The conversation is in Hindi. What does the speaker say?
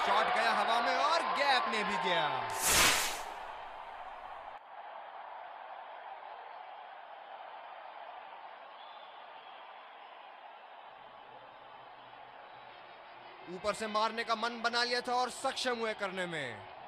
शॉट गया हवा में और गैप में भी गया। ऊपर से मारने का मन बना लिया था और सक्षम हुए करने में।